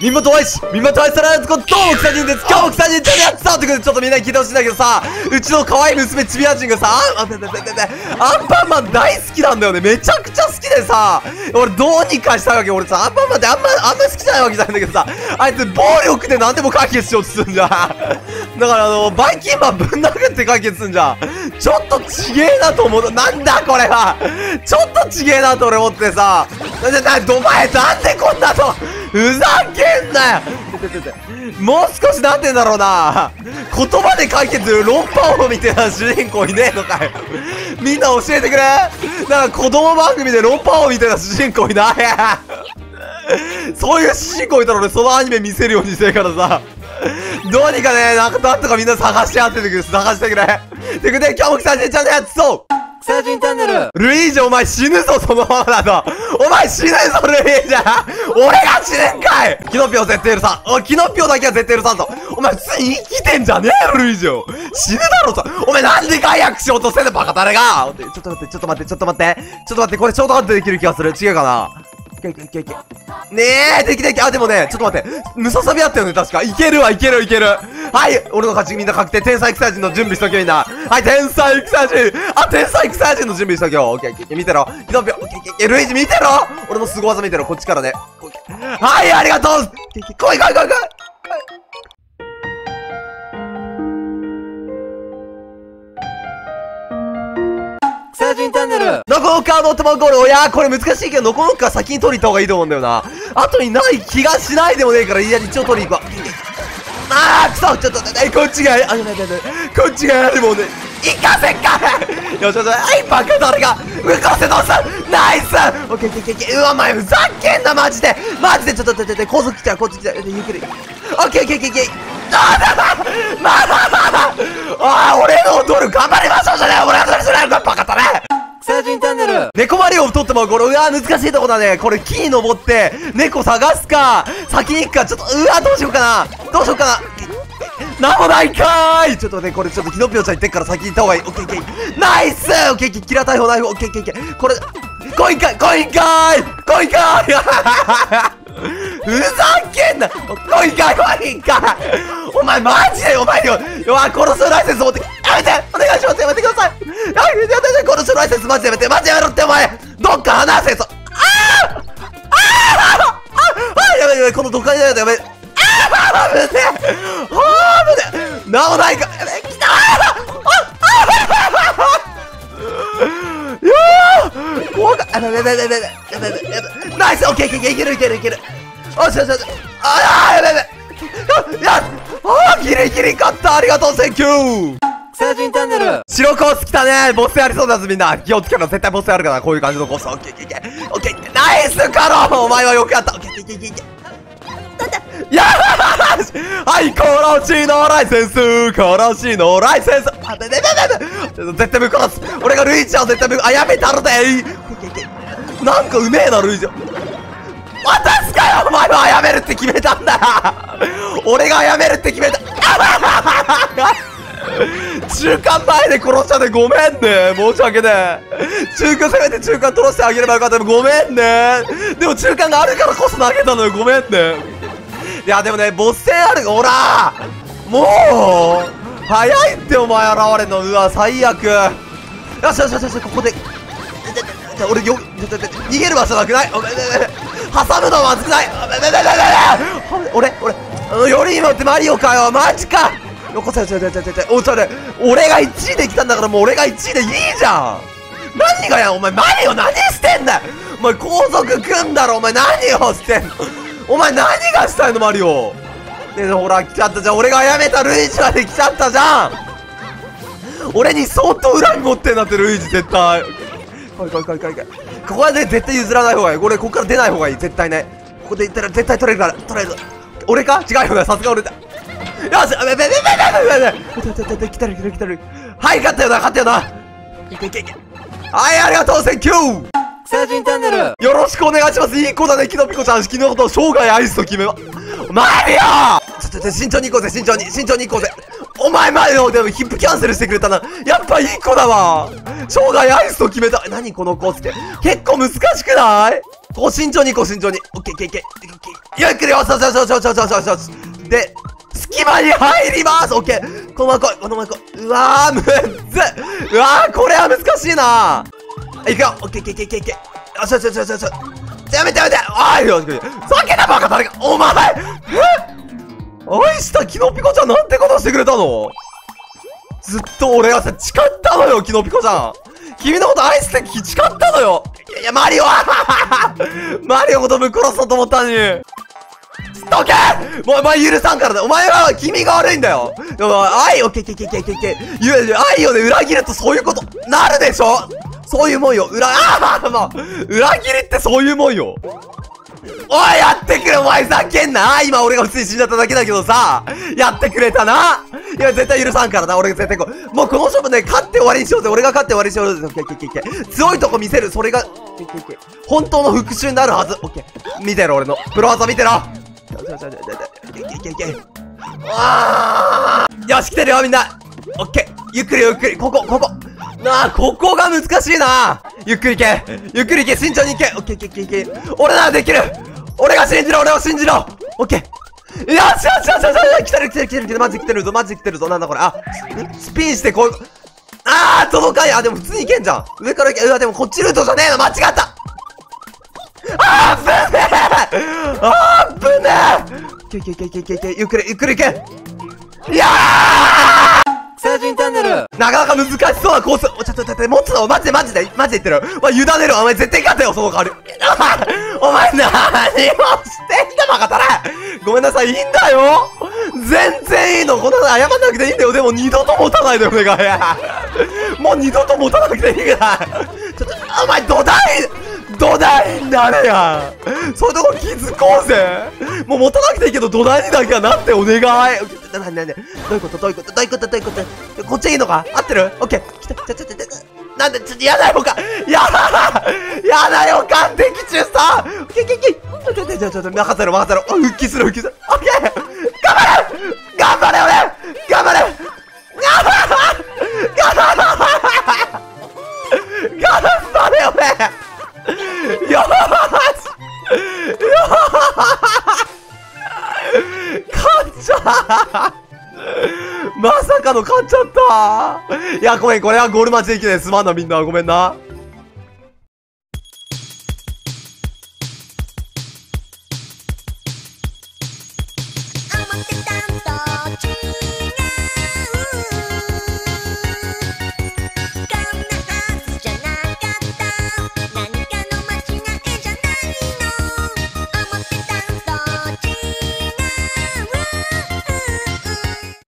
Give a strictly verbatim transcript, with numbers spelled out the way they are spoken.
身元愛し身元愛されないことどうも草人です。今日も草人ちゃんでやってたってことでちょっとみんなに聞いてほしいんだけどさ、うちの可愛い娘ちびあちんがさ、あ、べべべべべアンパンマン大好きなんだよね。めちゃくちゃ好きでさ、俺どうにかしたいわけ。俺さ、アンパンマンってあんまあんま好きじゃないわけじゃないんだけどさ、あいつ暴力で何でも解決しようとするんじゃん。だからあのバイキンマンぶん殴って解決すんじゃん。ちょっとちげえなと思う。なんだこれは。ちょっとちげえなと俺思ってさ、な、な、な、お前なんでこんなのふざけんなよ。もう少しなんて言うんだろうな、言葉で解決論破王みたいな主人公いねえのかよ。みんな教えてくれ。なんか子供番組で論破王みたいな主人公いないそういう主人公いたら俺そのアニメ見せるようにしてるからさ、どうにかね、なんかなんとかみんな探してやっててくれ、探してくれ。ってことで今日も草人ちゃんでやってそう。 草人チャンネル。 ルイージお前死ぬぞ、そのままだと。お前死ぬぞルイージ俺が死ぬんかい。キノピオ絶対許さん。おい、キノピオだけは絶対許さんぞ。お前普通に生きてんじゃねえよルイージよ。死ぬだろさ。お前なんで解約しようとしてんだバカタレが。ちょっと待ってちょっと待ってちょっと待ってちょっと待って、これショートカットできる気がする。違うかな。いけいけいけいけ。ねえ、できでき。あ、でもね、ちょっと待って。ムササビあったよね、確か。いけるわ、いける、いける。はい、俺の勝ちみんな確定。天才草人の準備しとけみんな。はい、天才草人。あ、天才草人の準備しとけよ。オッケー、オッケー、見てろ。キノピオ、オッケー、オッケー、ルイージ見てろ。俺の凄技見てろ、こっちからね。はい、ありがとう。来い来い来い来い。 草人チャンネル。 ノコノッカーノットマンゴール。いやー、これ難しいけど、ノコノッカー先に取りに行った方がいいと思うんだよな。後にない気がしないでもねえから、いや、一応取りに行くわ。あー、くそ、ちょっと、ね、こっちが、あ、やべやべやべ、こっちがやるもんね。行かせっかよしよし、はい、バカ誰が、向かせどうしたナイス。オッケーオッケーオッケー。うわ、お前、ふざけんな、マジで。マジで、ちょっと、ちょっと、高速来たら、こっち来たら、ゆっくり。オッケーオッケーオッケーオッケー。あーだだまあまあまあまああー、俺の踊る頑張りましょうじゃねえ。俺はそれじゃないのか、バカだね。 草人チャンネル。 猫マリオを取ってもこれ、うわ難しいとこだね。これ木に登って猫探すか先に行くか。ちょっとうわどうしようかな、どうしようかな。なんもないかーい。ちょっとね、これちょっとキノピオちゃん行ってっから先に行った方がいい。オッケーオッケー、ナイス。オッケーオッケー、キラー大砲ナイフ。オッケーオッケーオッケー。これコインかい、コインかーい、コインかーいふざけんな。コインかい、コインかい。お前マジでお前よ、うわ殺すライセンス持ってやめて、お願いします、やめてください。やめてやめて、殺すライセンスマジでやめて、マジやめろってお前。どっか離せ。そあああああやめやめ、このどっかにやめてやめ。ああ危ねえ、あ危ねえ、なおないか。やべ来た。ああよー怖かった。やべやべやべやべやべやべ、ナイス。オッケーオッケー、いけるいけるいける。おしよしよし。ああやべやべ、やっあーギリギリ勝った。ありがとう、センキュー。 草人チャンネル。 白コース来たね。ボスありそうだぞみんな。気をつけろ、絶対ボスあるから、こういう感じのコース。オッケーオッケーオッケー、ナイスカロン、お前はよくやった。オッケーオッケーオッケーオッケー。やーし、はい、殺しのライセンス、殺しのライセンス。あ、べべべべべ、絶対ぶっ殺す。俺がルイージは絶対ぶっ、あ、やめたるでー。なんかうめえなルイージ。渡すかよ、お前はやめるって決めたんだ俺がやめるって決めた。中間前で殺したでごめんね、申し訳ねえ。中間せめて中間取らせてあげればよかった。ごめんね。でも中間があるからこそ投げたのよ、ごめんね。いやでもね、ボス戦ある。ほらもう早いってお前現れんの。うわ最悪。よしよしよしよし、ここで俺よ逃げる場所なくない。おめめめ挟むのはまずくない。おめめめめめ俺俺よりにもってマリオかよ、マジか。よこせ、ちょちょちょちょ、おちょね、俺がいちいで来たんだから、もう俺がいちいでいいじゃん。何がや、お前マリオ何してんだよ。お前高速組んだろ、お前何をしてんの。お前何がしたいのマリオ。ねえ、ほら来ちゃったじゃん。俺がやめたルイージまで来ちゃったじゃん。俺に相当恨み持ってんだってルイージ絶対。来い来い来い来い来い。ここはね絶対譲らない方がいい。俺ここから出ない方がいい絶対ね。ここで行ったら絶対取れるから。取れる。俺か違うよな、さすが俺だ。よし、べべべべべべべ、来たる来たる来たる。はい、勝ったよな、勝ったよな。いけいけいけ。はい、ありがとう、センキュー。 草人チャンネル。 よろしくお願いします。いい子だね、キノピコちゃん。君のことを生涯愛すと決めま。マリオ。ちょっと慎重に行こうぜ、慎重に、慎重に行こうぜ。お前前のでもヒップキャンセルしてくれたな。やっぱいい子だわ。生涯アイスと決めた。何このコースって。結構難しくない？ こう慎重に行こう、慎重に。オッケー、オッケー、オッケー。ゆっくり、よしよしよしよしよしよしよしよし。で、隙間に入ります。オッケー。このまま来い、このまま来い。うわー、むっずうわー、これは難しいな。いくよ。オッケー、オッケー、オッケー、オッケー。よしよしよしよしよし。やめてやめて。おいよ、ふざけたバカ誰か。お前え愛したキノピコちゃんなんてことしてくれたの。ずっと俺はさ、誓ったのよ、キノピコちゃん。君のこと愛して誓ったのよ。いやいや、マリオはマリオのことぶっ殺そうと思ったのに。どけもうお前許さんからだ。お前は君が悪いんだよ。愛をけけけけけけ。愛をね、裏切るとそういうことなるでしょ。そういうもんよ。裏、ああもう、裏切りってそういうもんよ。おい、やってくれ、お前ざけんな。今俺が普通に死んじゃっただけだけどさ。やってくれたな。いや、絶対許さんからな。俺が絶対こう。もうこの勝負ね、勝って終わりにしようぜ。俺が勝って終わりにしようぜ。オッケーオッケーオッケー。強いとこ見せる。それが、オッケーオッケー。本当の復讐になるはず。オッケー。見てろ、俺の。プロ技見てろ。あーよし、来てるよ、みんな。オッケー。ゆっくりゆっくり。ここ、ここ。なあ、ここが難しいな。ゆっくり行け。ゆっくり行け。慎重に行け。オッケーオッケーオッケーオッケー。俺ならできる。俺が信じろ、俺を信じろ。オッケー。よしよしよしよしよし。来てる来てる来てる来てる。マジ来てるぞ、マジ来てるぞ。なんだこれ。あ、スピンしてこう。あー、届かんや。あ、でも普通に行けんじゃん。上から行け。うわ、でもこっちルートじゃねえの。間違った。あー、ぶねえあー、ぶねえいけいけいけいけいけいけ。ゆっくりゆっくり行け。いやー草人チャンネル。 なかなか難しそうなコース。お、ちょっと待って、持つのマジでマジで、マジで言ってる。お前、委ねる。お前、絶対勝てよ、その代わり。お前、何をしてんだ、バカタレ。ごめんなさい、いいんだよ。全然いいの。こんなの謝んなくていいんだよ。でも、二度と持たないで、お願い。もう二度と持たなくていいから。ちょっと、お前、土台土台になれや。そういうとこ気づこうぜ。もう持たなくていいけど、土台にだけはなってお願い。な、な、な、どういうことどういうことどういうことどういうことこっちいいのか合ってるオッケー。来た、ちょ、ちょ、ちょ、ちょ、なんで、ちょっとやだよかやだやだよかん的中さオッケーオッケーオッケー。ちょ、ちょ、ちょ、ちょ、ちょ、任せろ任せろ。復帰する復帰する。オッケー頑張れ頑張れ俺頑張れ頑張れ俺よーしよー勝っちゃまさかの勝っちゃったいや、ごめん、これはゴール待ちできない。すまんな、みんな。ごめんな。